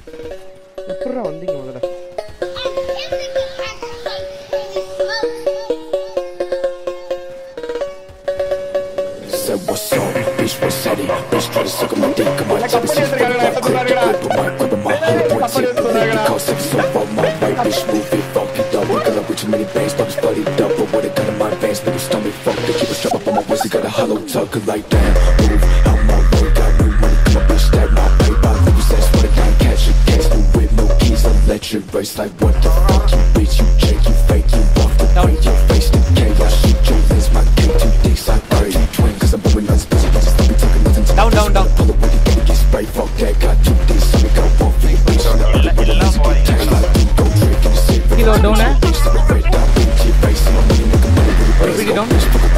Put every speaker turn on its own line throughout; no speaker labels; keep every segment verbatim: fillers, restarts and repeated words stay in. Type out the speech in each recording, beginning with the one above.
எப்பறா வந்தீங்க முதல்ல?
What's up, bitch, what's that? Bitch, try to suck on my dick, on my tip, it's just for the fuck, grip, grip, grip, my grip, my whole point, tip, believe me, cause I'm so on my way, bitch, move it, fuck it up, we got up with too many bangs, pockets bloodied up, but what I got in my veins, nigga, stomach, fuck, they keep a strap up on my waist, they got a hollow tuck, like damn, move, out my way, got new money, come on, bitch, that my way, I leave you says, what I got, catch your case, new whip, no keys, electric race, like what the fuck, you bitch, you check, you fake, you off the break, your face, the chaos, shit, your lens, my K, two dicks, I thirty, twin, cause I'm blowing on space.
Down, down, down. Kilo down eh? Repeat it down.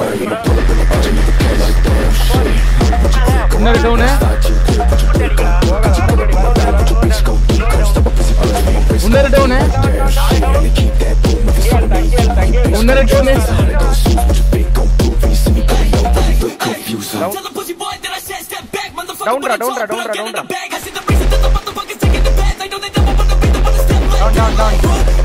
Another down eh? Another down eh? Another down eh? Down, down, down, down, down, down, down, down, down.